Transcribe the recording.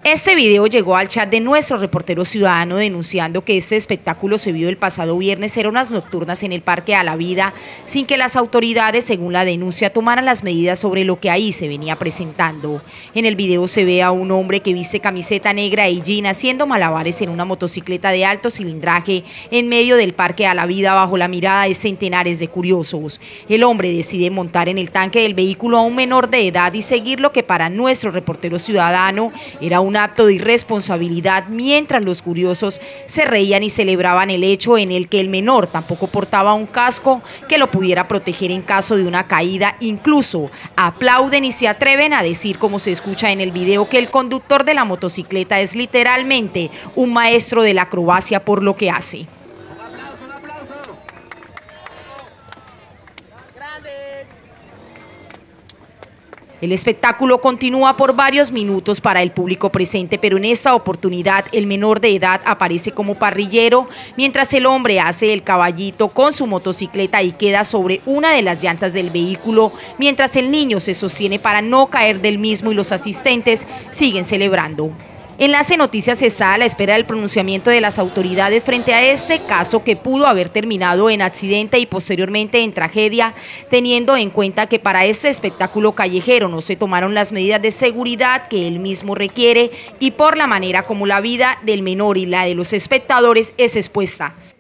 Este video llegó al chat de nuestro reportero ciudadano denunciando que este espectáculo se vio el pasado viernes en unas nocturnas en el Parque a la Vida, sin que las autoridades, según la denuncia, tomaran las medidas sobre lo que ahí se venía presentando. En el video se ve a un hombre que viste camiseta negra y jean haciendo malabares en una motocicleta de alto cilindraje en medio del Parque a la Vida bajo la mirada de centenares de curiosos. El hombre decide montar en el tanque del vehículo a un menor de edad y seguir lo que para nuestro reportero ciudadano era un acto de irresponsabilidad, mientras los curiosos se reían y celebraban el hecho en el que el menor tampoco portaba un casco que lo pudiera proteger en caso de una caída. Incluso aplauden y se atreven a decir, como se escucha en el video, que el conductor de la motocicleta es literalmente un maestro de la acrobacia por lo que hace. Un aplauso. Grande. El espectáculo continúa por varios minutos para el público presente, pero en esta oportunidad el menor de edad aparece como parrillero, mientras el hombre hace el caballito con su motocicleta y queda sobre una de las llantas del vehículo, mientras el niño se sostiene para no caer del mismo y los asistentes siguen celebrando. Enlace Noticias está a la espera del pronunciamiento de las autoridades frente a este caso que pudo haber terminado en accidente y posteriormente en tragedia, teniendo en cuenta que para este espectáculo callejero no se tomaron las medidas de seguridad que él mismo requiere y por la manera como la vida del menor y la de los espectadores es expuesta.